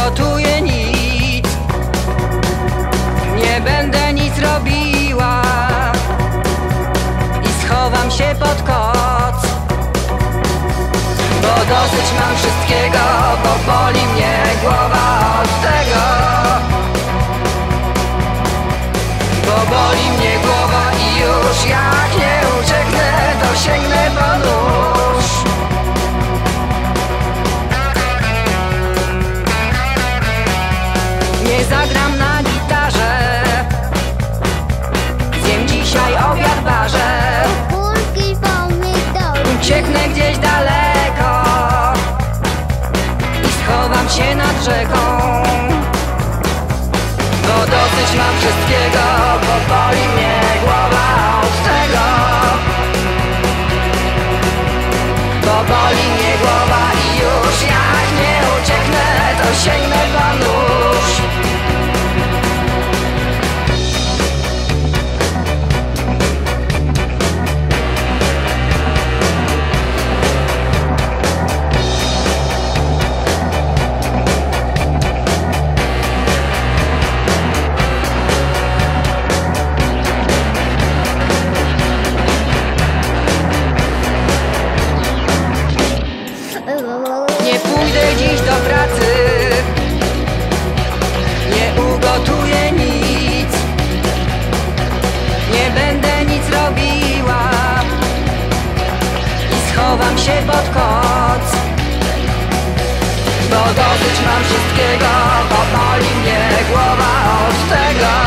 ugotuję nic, nie będę nic robiła i schowam się pod koc, bo dosyć mam wszystkiego, bo boli mnie głowa od tego, bo boli mnie głowa i już jak nie ucieknę, to sięgnę po nóż. Nie zagram na gitarze, zjem dzisiaj obiad w barze, ucieknę gdzieś daleko i schowam się nad rzeką, bo dosyć mam wszystkiego, bo boli mnie głowa od tego, bo boli mnie głowa i już jak nie ucieknę, to sięgnę po nóż. Nie pójdę dziś do pracy, nie ugotuję nic, nie będę nic robiła i schowam się pod koc, bo dosyć mam wszystkiego, bo boli mnie głowa od tego.